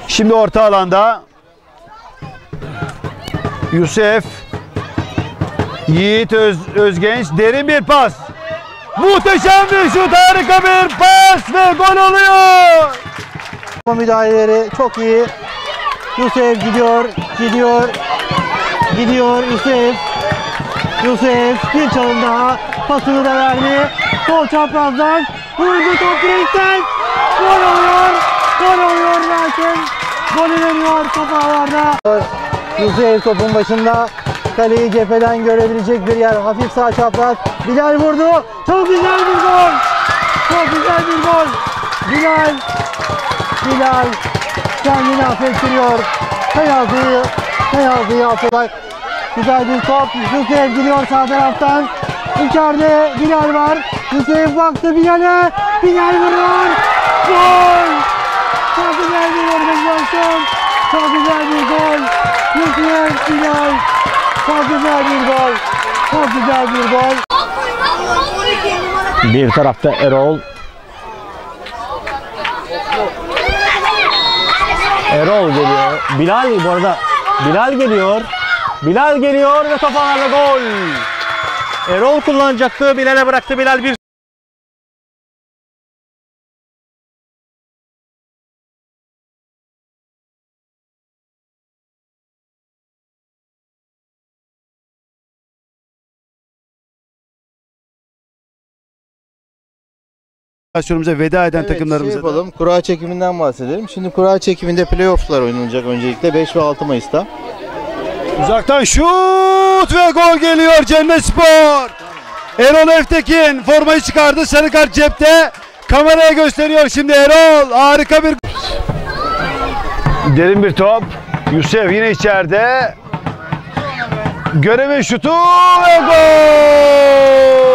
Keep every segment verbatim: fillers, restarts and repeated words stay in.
Şimdi orta alanda Yusuf, Yiğit Öz, Özgenç, derin bir pas. Muhteşem bir şut, harika bir pas ve gol oluyor. Müdahaleleri çok iyi. Yusuf gidiyor, gidiyor, gidiyor Yusuf. Yusuf bir çalım daha, pasını da verdi. Sol çaprazdan vurdu, top direkten. Gol oluyor, gol oluyor zaten. Golü veriyor top ağlarda. Yusuf topun başında, kaleyi cepheden görebilecek bir yer. Hafif sağ çapraz. Bilal vurdu. Çok güzel bir gol. Çok güzel bir gol. Bilal. Bilal kendini affettiriyor. Penaltıyı, penaltıyı atıyorlar. Güzel bir top. Yusuf gidiyor sağ taraftan. İçeride Bilal var. Yusuf baktı Bilal'e. Bilal vuruyor. Gol. Çok güzel bir organizasyon. Çok güzel bir gol. Yusuf Bilal. Çok güzel bir gol. Çok güzel bir gol. Bir tarafta Erol. Erol geliyor. Bilal bu arada. Bilal geliyor. Bilal geliyor ve top ağlarla gol. Erol kullanacaktı. Bilal'e bıraktı. Bilal bir Aksiyonumuza veda eden Evet, takımlarımıza şey yapalım. Kura çekiminden bahsedelim. Şimdi kura çekiminde playoff'lar oynanacak öncelikle beş ve altı Mayıs'ta. uzaktan şut ve gol geliyor Cennetspor. Erol Eftekin formayı çıkardı, sarı kart cepte. Kameraya gösteriyor şimdi Erol. Harika bir derin bir top. Yusuf yine içeride. Göreve şutu ve gol.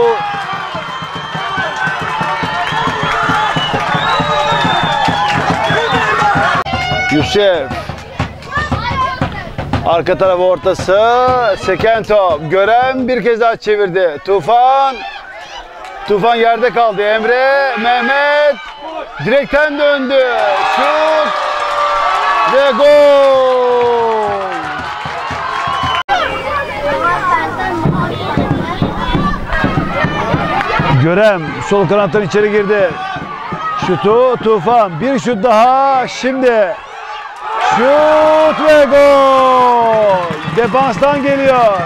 Yusuf. Arka taraf ortası. Seken top. Gören bir kez daha çevirdi. Tufan. Tufan yerde kaldı. Emre. Mehmet. Direkten döndü. Şut. Ve gol. Görem sol kanattan içeri girdi. Şutu Tufan. Bir şut daha. Şimdi şut ve gol. Defanstan geliyor.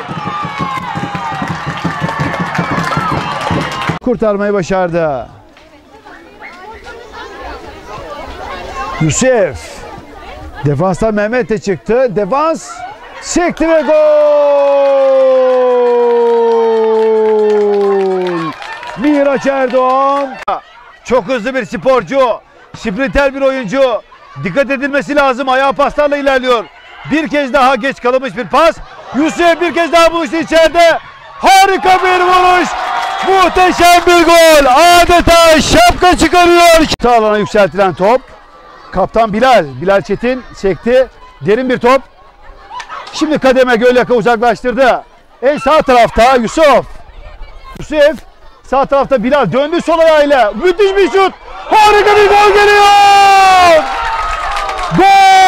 Kurtarmayı başardı. Yusuf. Defanstan Mehmet de çıktı. Defans çekti ve gol. Miraç Erdoğan. Çok hızlı bir sporcu. Sprinter bir oyuncu. Dikkat edilmesi lazım. Ayağı paslarla ilerliyor. Bir kez daha geç kalınmış bir pas. Yusuf bir kez daha buluştu içeride. Harika bir vuruş. Muhteşem bir gol. Adeta şapka çıkarıyor. Sağ alana yükseltilen top. Kaptan Bilal. Bilal Çetin çekti. Derin bir top. Şimdi kademe Gölyaka uzaklaştırdı. En sağ tarafta Yusuf. Yusuf. Sağ tarafta Bilal döndü sol ayağıyla. Müthiş bir şut. Harika bir gol geliyor. Gol!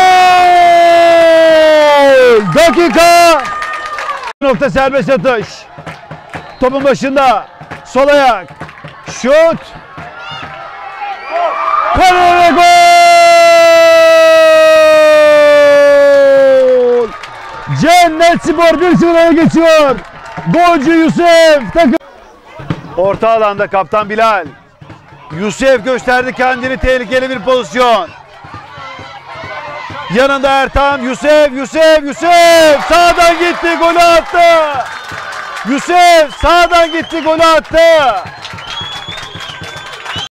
Dakika! Nokta serbest atış. Topun başında. Sol ayak. Şut. Kale ve gol! Cennetspor bir sıfır öne geçiyor. Golcü Yusuf. Takım. Orta alanda kaptan Bilal. Yusuf gösterdi kendini, tehlikeli bir pozisyon. Yanında Ertan, Yusuf, Yusuf, Yusuf sağdan gitti, golü attı. Yusuf sağdan gitti, golü attı.